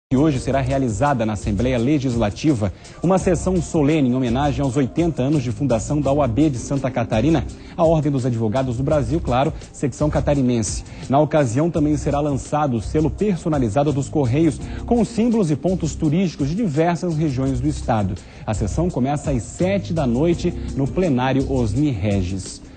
E hoje será realizada na Assembleia Legislativa uma sessão solene em homenagem aos 80 anos de fundação da OAB de Santa Catarina, a Ordem dos Advogados do Brasil, claro, secção catarinense. Na ocasião também será lançado o selo personalizado dos Correios, com símbolos e pontos turísticos de diversas regiões do estado. A sessão começa às 7 da noite no plenário Osni Regis.